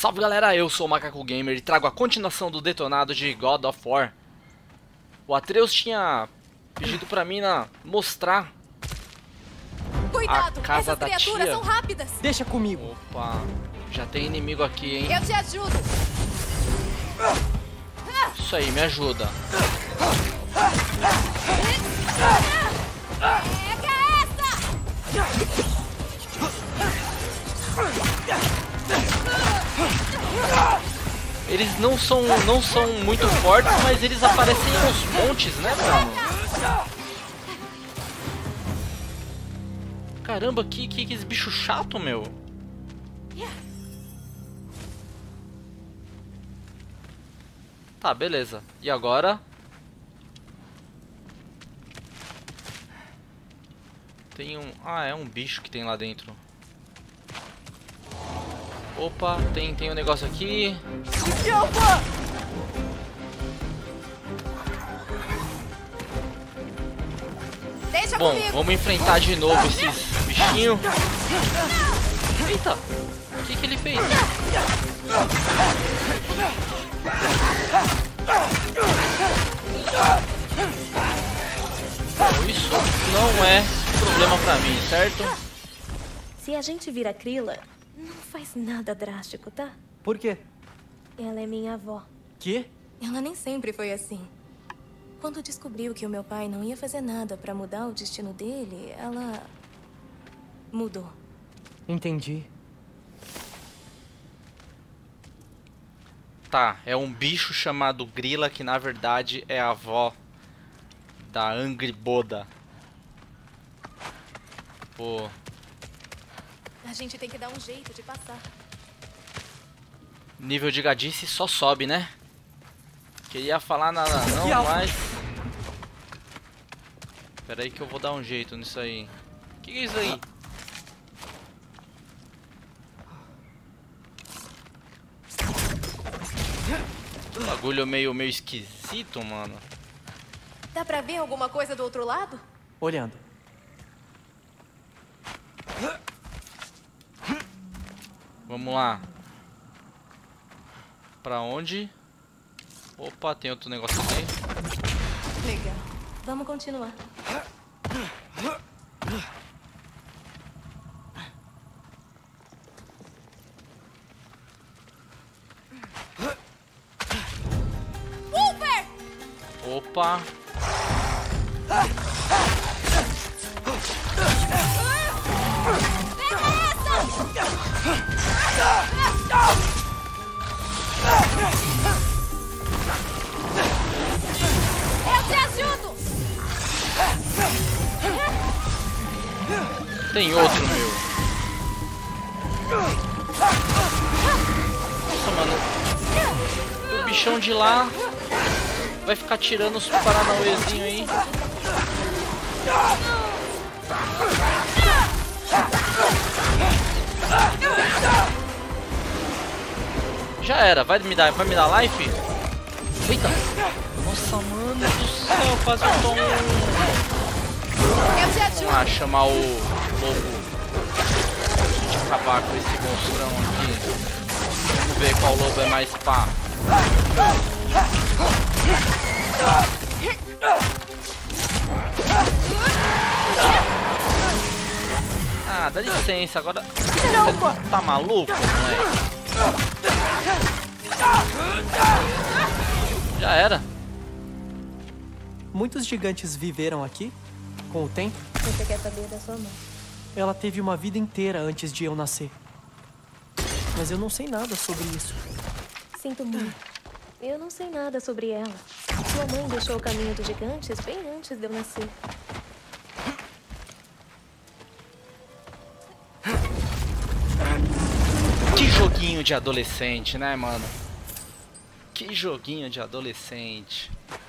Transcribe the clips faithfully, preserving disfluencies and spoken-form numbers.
Salve galera, eu sou o Macaco Gamer e trago a continuação do detonado de God of War. O Atreus tinha pedido pra mim na, mostrar Cuidado, a casa essas da criaturas tia. são rápidas. Deixa comigo. Opa, já tem inimigo aqui, hein? Eu te ajudo. Isso aí, me ajuda. Pega essa! Eles não são, não são muito fortes, mas eles aparecem aos montes, né, mano? Caramba, que, que, que bicho chato, meu. Tá, beleza. E agora? Tem um... Ah, é um bicho que tem lá dentro. Opa, tem, tem um negócio aqui. Deixa Bom, comigo. vamos enfrentar de novo esses bichinhos. Eita, o que que ele fez? Bom, isso não é problema pra mim, certo? Se a gente vira Krilla, não faz nada drástico, tá? Por quê? Ela é minha avó. Quê? Ela nem sempre foi assim. Quando descobriu que o meu pai não ia fazer nada pra mudar o destino dele, ela mudou. Entendi. Tá, é um bicho chamado Grilla que na verdade é a avó da Angrboda. Pô, A gente tem que dar um jeito de passar. nível de gadice só sobe, né? Queria falar nada não, Que mas... Pera aí que eu vou dar um jeito nisso aí. Que que é isso aí? Bagulho meio, meio esquisito, mano. Dá pra ver alguma coisa do outro lado? Olhando. Vamos lá. Pra onde? Opa, tem outro negócio aqui. Legal. Vamos continuar. Cooper! Opa. Eu te ajudo! Tem outro, meu. Nossa, mano. O bichão de lá vai ficar tirando os paranauêzinhos aí. Já era, vai me dar, vai me dar life? Eita! Nossa, mano do céu, quase eu tomo. Eu te ajudo! Ah, chamar o lobo. A gente acabar com esse monstrão aqui. Vamos ver qual lobo é mais pá. Ah, dá licença, agora. Você tá maluco, moleque? Já era. Muitos gigantes viveram aqui com o tempo. Você quer saber da sua mãe? Ela teve uma vida inteira antes de eu nascer. Mas eu não sei nada sobre isso. Sinto muito. Eu não sei nada sobre ela. Sua mãe deixou o caminho dos gigantes bem antes de eu nascer. Que joguinho de adolescente, né, mano? Que joguinho de adolescente.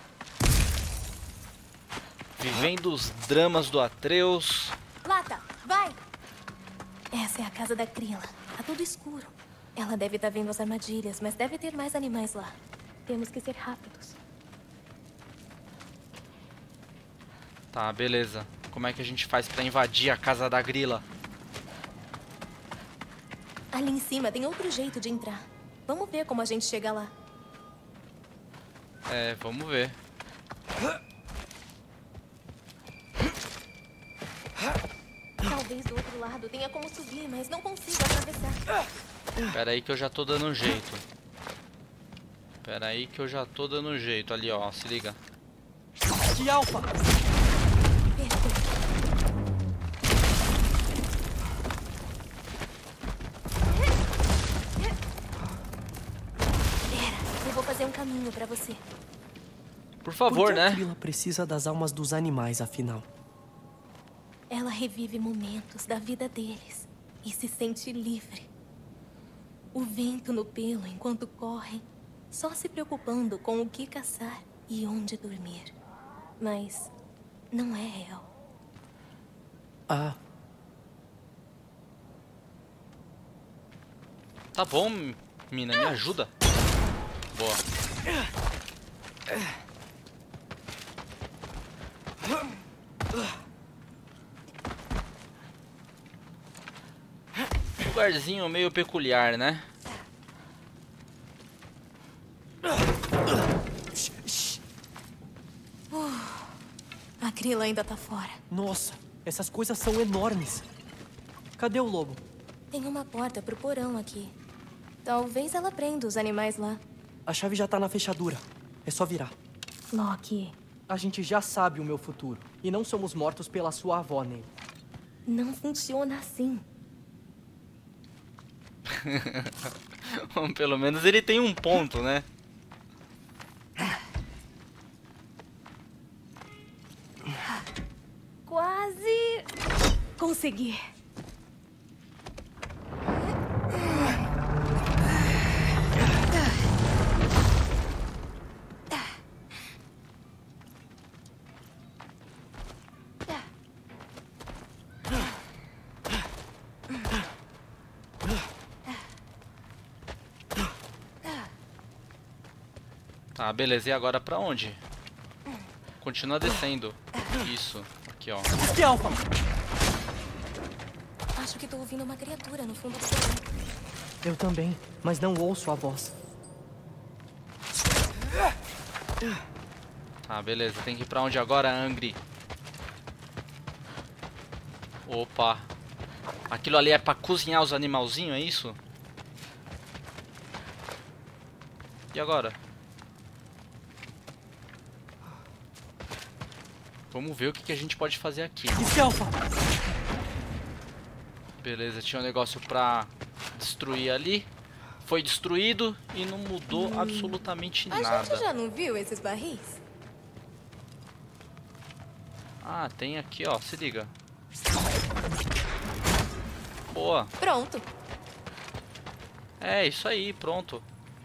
Vivendo os dramas do Atreus. Lata, vai! Essa é a casa da Krilla. Tá tudo escuro. Ela deve estar vendo as armadilhas, mas deve ter mais animais lá. Temos que ser rápidos. Tá, beleza. Como é que a gente faz pra invadir a casa da Grilla? Ali em cima tem outro jeito de entrar. Vamos ver como a gente chega lá. É, vamos ver. Talvez do outro lado tenha como subir, mas não consigo atravessar. Pera aí que eu já tô dando um jeito. Pera aí que eu já tô dando um jeito. Ali, ó, se liga. De Alpha! Perfeito. Pera, eu vou fazer um caminho pra você. Por Por favor, que a né? Krilla precisa das almas dos animais, afinal? Ela revive momentos da vida deles e se sente livre. O vento no pelo enquanto correm, só se preocupando com o que caçar e onde dormir. Mas não é real. Ah, Tá bom, mina, me ajuda. Boa. Lugarzinho meio peculiar, né? A Krilla ainda tá fora. nossa, essas coisas são enormes. Cadê o lobo? Tem uma porta pro porão aqui. Talvez ela prenda os animais lá. A chave já tá na fechadura. É só virar. Loki, A gente já sabe o meu futuro. E não somos mortos pela sua avó, nem. não funciona assim. Bom, pelo menos ele tem um ponto, né? Quase consegui. Tá, beleza. E agora pra onde? Continua descendo. Isso. Aqui, ó. De Alpha! Acho que tô ouvindo uma criatura no fundo do porão. Eu também, mas não ouço a voz. Tá, beleza. Tem que ir pra onde agora, Angry? Opa. Aquilo ali é pra cozinhar os animalzinhos, é isso? E agora? Vamos ver o que, que a gente pode fazer aqui. De Alpha! Beleza, tinha um negócio pra destruir ali. Foi destruído e não mudou absolutamente A nada. gente já não viu esses barris? Ah, tem aqui, ó. Se liga. Boa. Pronto. É, isso aí, pronto.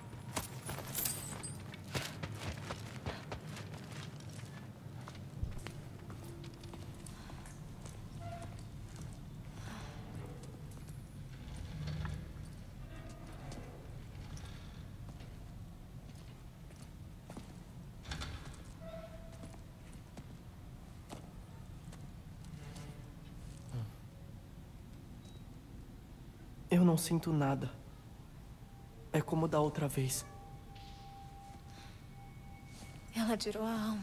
Eu não sinto nada. É como da outra vez. Ela tirou a alma.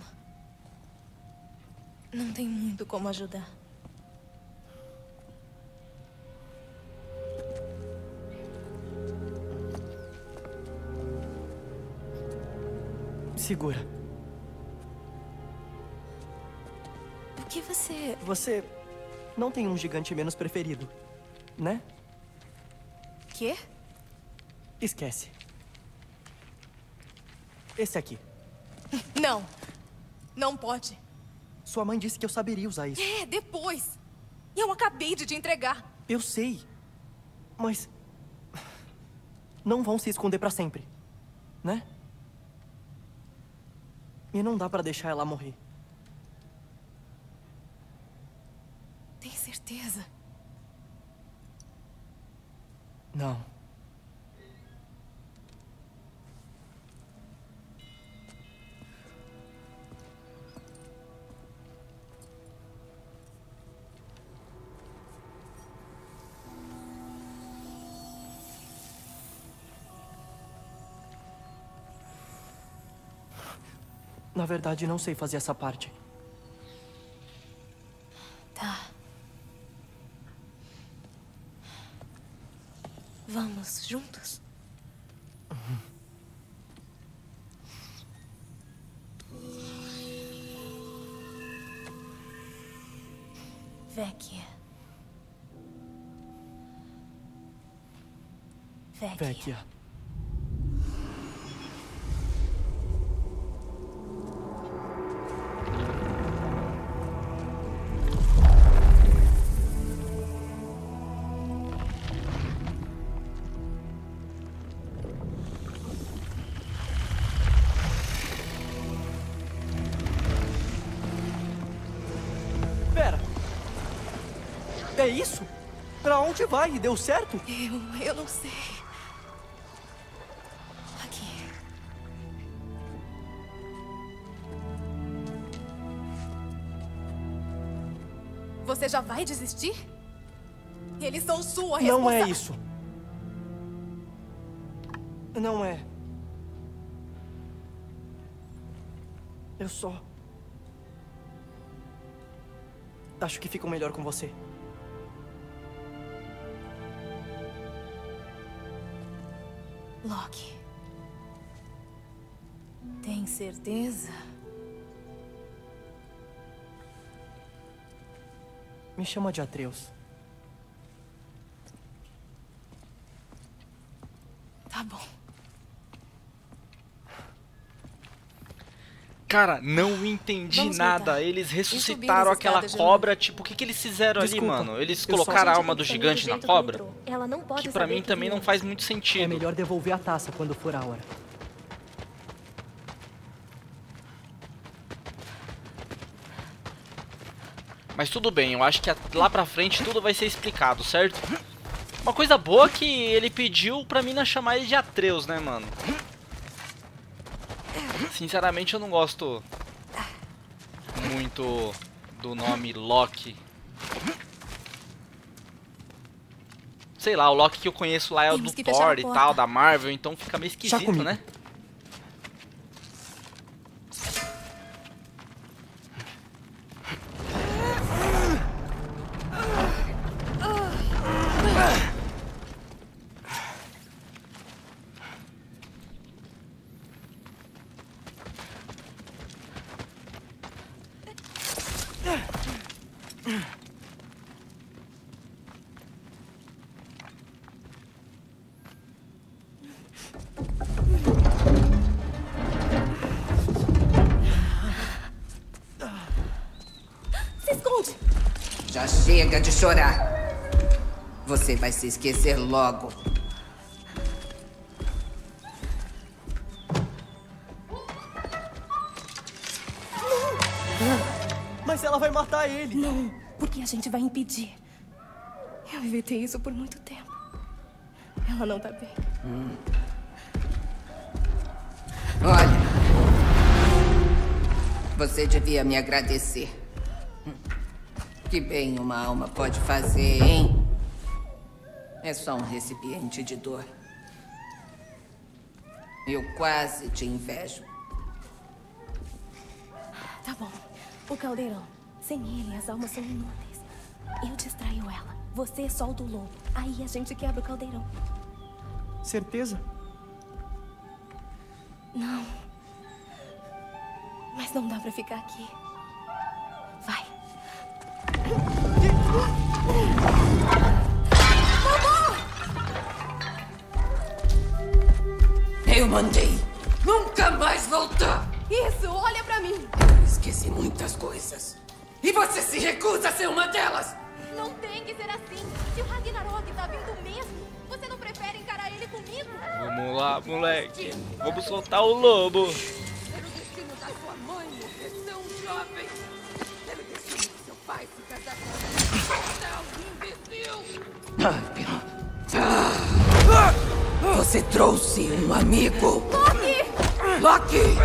Não tem muito como ajudar. Segura. O que você... Você não tem um gigante menos preferido, né? Quê? Esquece. Esse aqui. Não. Não pode. Sua mãe disse que eu saberia usar isso. É, depois. Eu acabei de te entregar. Eu sei. Mas... não vão se esconder pra sempre, né? E não dá pra deixar ela morrer. Tem certeza? Não. Na verdade, não sei fazer essa parte. Tá. Vamos juntos? Vecchia. Vecchia. Vecchia. Pera. É isso? Pra onde vai? Deu certo? Eu... eu não sei. Aqui. Você já vai desistir? Eles são sua responsa... Não é isso. Não é. Eu só... acho que fico melhor com você. Loki. Tem certeza? Me chama de Atreus. Tá bom. Cara, não entendi Vamos nada. voltar. Eles E ressuscitaram subir as aquela escadas de cobra. Tipo, o que, que eles fizeram Desculpa, ali, mano? Eles eu só- colocaram a Gente, alma do gigante na cobra? Ela não pode Que pra saber mim que também não viemos. faz muito É sentido. melhor devolver a taça quando for a hora. Mas tudo bem, eu acho que lá pra frente tudo vai ser explicado, certo? Uma coisa boa é que ele pediu pra mim não chamar ele de Atreus, né, mano? Sinceramente eu não gosto muito do nome Loki. Sei lá, o Loki que eu conheço lá é o Temos do que fechar Thor a e porta. tal, da Marvel, então fica meio Já esquisito, comigo. né? Se esconde! Já chega de chorar. Você vai se esquecer logo. Mas ela vai matar ele. Não, porque a gente vai impedir. Eu evitei isso por muito tempo. Ela não tá bem. Olha. Você devia me agradecer. Que bem uma alma pode fazer, hein? É só um recipiente de dor. Eu quase te invejo. Tá bom. O caldeirão. Sem ele, as almas são inúteis. Eu distraio ela. Você solta o lobo. Aí a gente quebra o caldeirão. Certeza? Não. Mas não dá pra ficar aqui. Vai. Eu mandei nunca mais voltar. Isso, olha pra mim. Esqueci muitas coisas. E você se recusa a ser uma delas. Não tem que ser assim. Se o Ragnarok tá vindo mesmo, você não prefere encarar ele comigo? Vamos lá, moleque. Vamos soltar o lobo. Pelo destino da sua mãe morrer tão jovem. Pelo destino do seu pai se casar com não, imbecil. Você trouxe um amigo. Loki! Loki!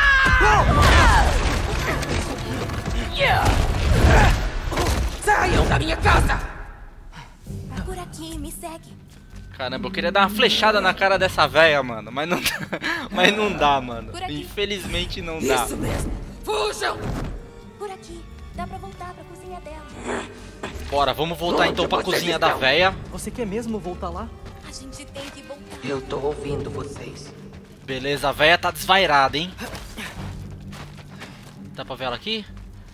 Saiam da minha casa! Por aqui, me segue. Caramba, eu queria dar uma flechada na cara dessa véia, mano. Mas não, mas não dá, mano. Por aqui. Infelizmente não dá. Isso mesmo! Fujam! Por aqui. Dá pra voltar pra cozinha dela. Bora, vamos voltar então pra cozinha da véia. Você quer mesmo voltar lá? A gente tem que voltar. Eu tô ouvindo vocês. Beleza, a véia tá desvairada, hein? Dá pra ver ela aqui?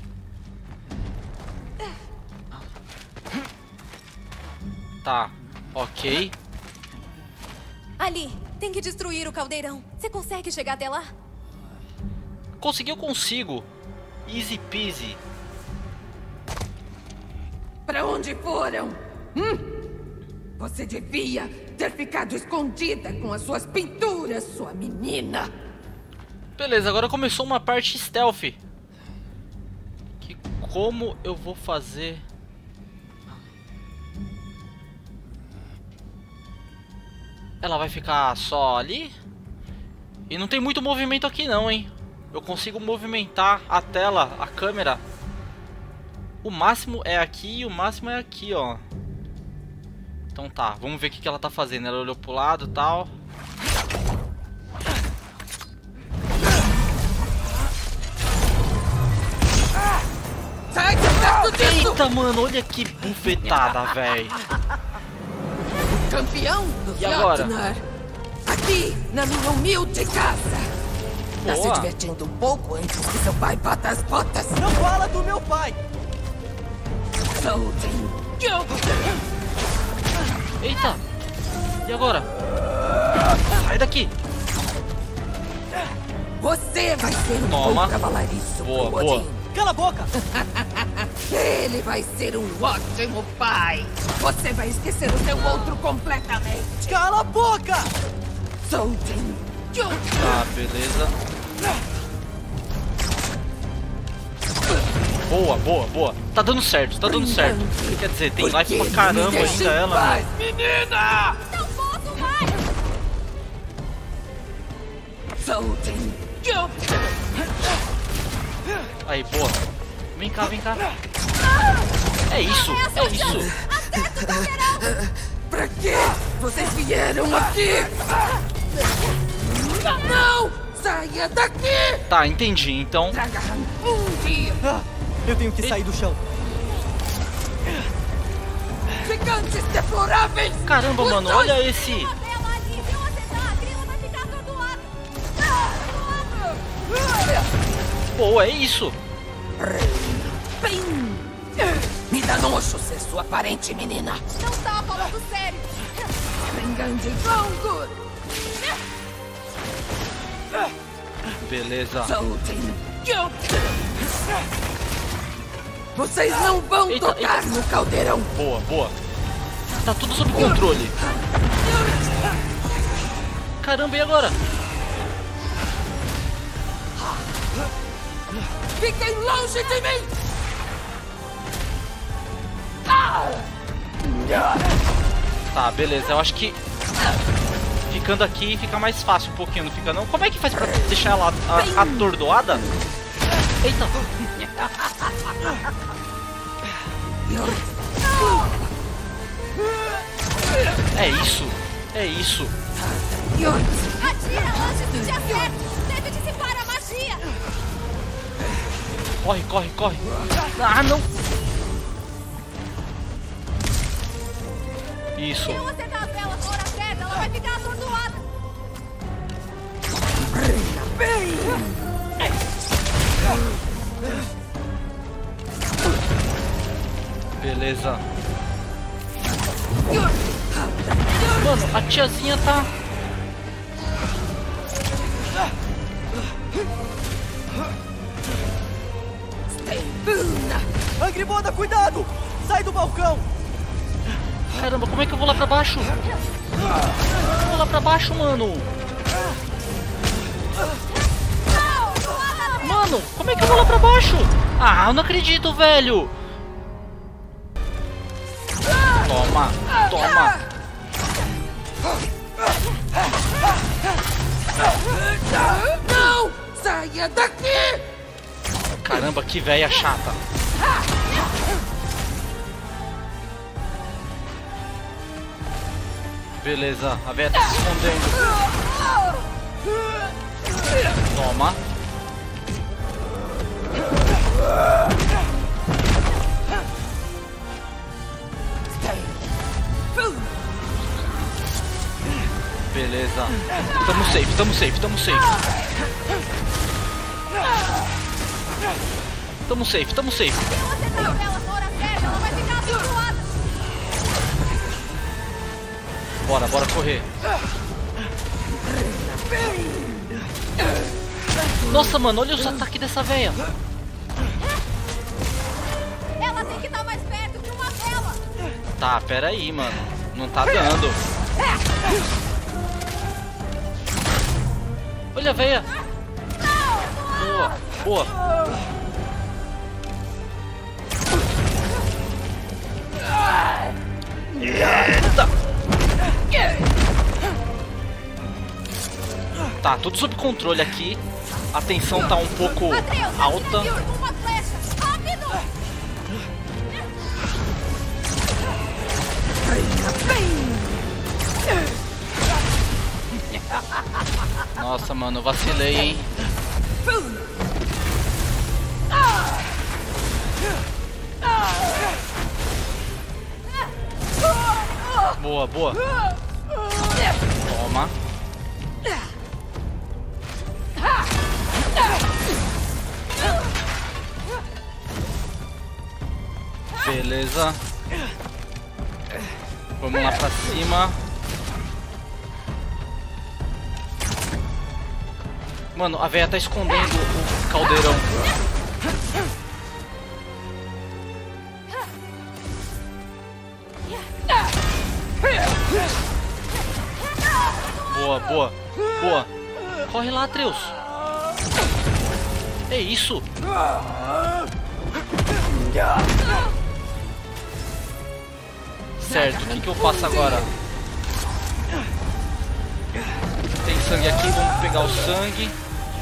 Tá, ok. Ali, tem que destruir o caldeirão. Você consegue chegar até lá? Consegui, eu consigo. Easy peasy. Pra onde foram? Hum? Você devia ter ficado escondida com as suas pinturas, sua menina. Beleza, agora começou uma parte stealth. Que como eu vou fazer? Ela vai ficar só ali? E não tem muito movimento aqui não, hein? Eu consigo movimentar a tela, a câmera. O máximo é aqui e o máximo é aqui, ó. Então tá, vamos ver o que, que ela tá fazendo. Ela olhou pro lado e tal. Sai de perto disso! Eita, mano, olha que bufetada, velho. Campeão do E agora? Jotnar. Aqui, na minha humilde casa. Tá se Boa. divertindo um pouco antes que seu pai bata as botas. Não fala do meu pai! Soltem. Eita! E agora? Sai daqui! Você vai ser um Toma. bom cavalariço Boa, pro boa. Odin. Cala a boca! Ele vai ser um ótimo pai. Você vai esquecer o seu outro completamente. Cala a boca! Soltem. Tá, beleza. Boa, boa, boa. Tá dando certo, tá dando certo. Quer dizer, tem life pra caramba ainda ela, né? Menina! Não posso mais! Soltem. Aí, boa. Vem cá, vem cá. É isso, é isso. Pra quê? Vocês vieram aqui? Não! Saia daqui! Tá, entendi. Então, Dragahan, um dia! Ah, eu tenho que sair do chão. Gigantes deploráveis! caramba, Os mano, dois! olha esse. Ela ali, viu acertar? A grila vai ficar atordoada. Boa, é isso. Bem! Me dá nojo ser sua parente, menina! Não tá falando sério. Ringande Gongur! Beleza. Soltem! Vocês não vão Eita, tocar eita. no caldeirão! Boa, boa. Tá tudo sob controle. Caramba, e agora? Fiquem longe de mim! Tá, beleza. Eu acho que ficando aqui fica mais fácil um pouquinho, não fica não? Como é que faz pra deixar ela a- atordoada? Eita. É isso. É isso. Atira antes do dia certo. Deve dissipar a magia. Corre, corre, corre. Ah, não. Isso. Se não acertar as velas na hora certa, ela vai ficar atordoada. Beleza. Mano, a tiazinha tá... Angriboda, cuidado! Sai do balcão! Caramba, como é que eu vou lá pra baixo? Eu vou lá pra baixo, mano. Mano, como é que eu vou lá pra baixo? Ah, eu não acredito, velho. Toma, toma. Não! Saia daqui! Caramba, que véia chata. Beleza, a véia tá se escondendo. Toma. Beleza. Tamo safe, tamo safe, tamo safe. Tamo safe, tamo safe. Se você tá com ela fora certa, ela vai ficar abençoada. Bora, bora correr. Nossa, mano, olha os ataques dessa véia. Ela tem que estar mais perto que uma vela. Tá, pera aí, mano. Não tá dando. Olha a véia. Boa, boa. Eita. Tá, tudo sob controle aqui. A tensão tá um pouco alta. Uma flecha, rápido! Nossa, mano, vacilei, hein? Boa, boa. Toma. Beleza. Vamos lá pra cima. Mano, a véia tá escondendo o caldeirão. Boa, boa, boa. Corre lá, Atreus. É isso. Certo, o que, que eu faço agora? Tem sangue aqui, vamos pegar o sangue.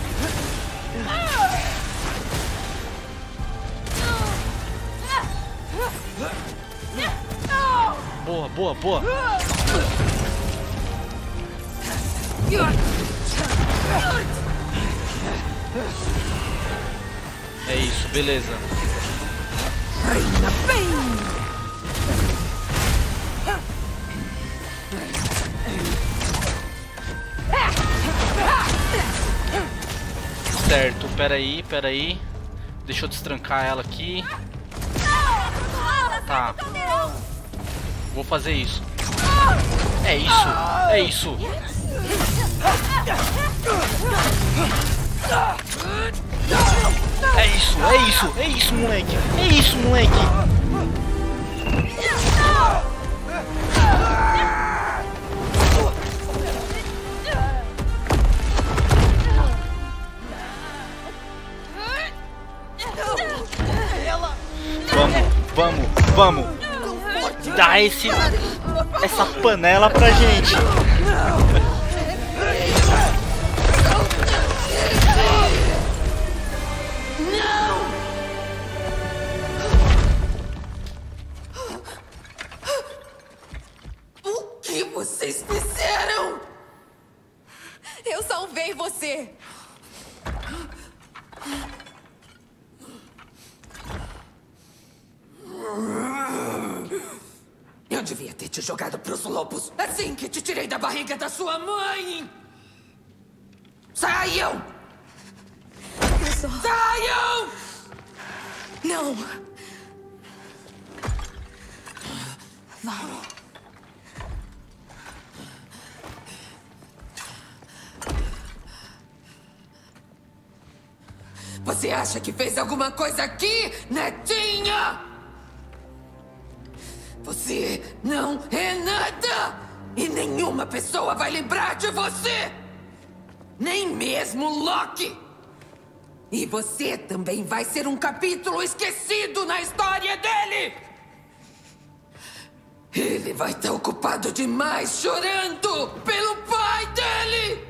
Boa, boa, boa. É isso, beleza. Certo, peraí, peraí. Deixa eu destrancar ela aqui. Tá. Vou fazer isso. É isso, é isso. É isso, é isso, é isso, moleque. É isso, moleque. Vamos, vamos, vamos. Dá esse, essa panela pra gente. O que vocês fizeram? Eu salvei você. Eu devia ter te jogado pros lobos assim que te tirei da barriga da sua mãe! Saiam! Eu só... Saiam! Não. Vamos. Você acha que fez alguma coisa aqui, netinha? Você não é nada! E nenhuma pessoa vai lembrar de você! Nem mesmo Loki! E você também vai ser um capítulo esquecido na história dele! Ele vai estar ocupado demais chorando pelo pai dele!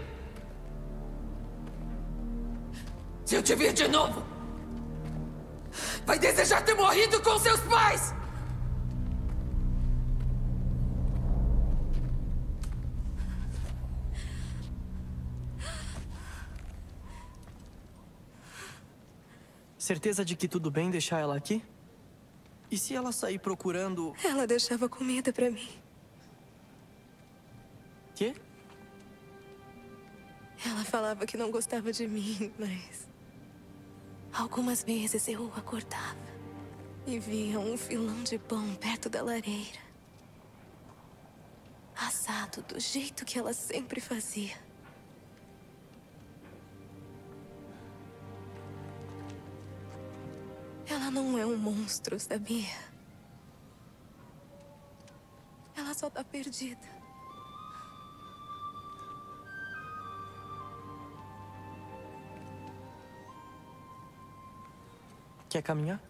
Se eu te ver de novo, vai desejar ter morrido com seus pais! Certeza de que tudo bem deixar ela aqui? E se ela sair procurando... Ela deixava comida pra mim. Quê? Ela falava que não gostava de mim, mas... algumas vezes eu acordava e via um filão de pão perto da lareira. Assado do jeito que ela sempre fazia. Ela não é um monstro, sabia? Ela só tá perdida. Quer caminhar?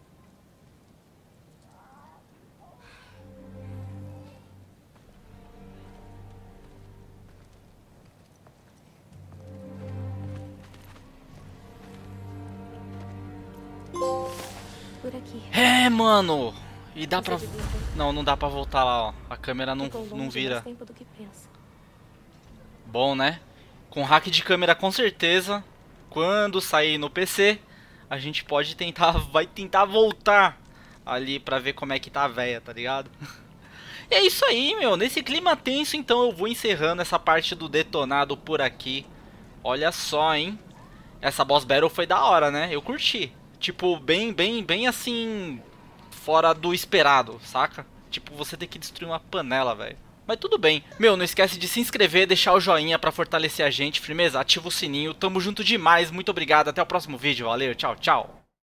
Por aqui. É, mano. E dá pra... Você devia ter Não, não dá pra voltar lá, ó. A câmera não, ficado longe não mais vira. tempo do que pensa. Bom, né? Com hack de câmera, com certeza, quando sair no P C, a gente pode tentar... Vai tentar voltar ali pra ver como é que tá a véia, tá ligado? E é isso aí, meu. Nesse clima tenso, então, eu vou encerrando essa parte do detonado por aqui. Olha só, hein? Essa boss battle foi da hora, né? Eu curti. Tipo, bem, bem, bem assim... fora do esperado, saca? Tipo, você tem que destruir uma panela, velho. Mas tudo bem. Meu, não esquece de se inscrever, deixar o joinha pra fortalecer a gente. Firmeza? Ativa o sininho. Tamo junto demais. Muito obrigado. Até o próximo vídeo. Valeu. Tchau, tchau.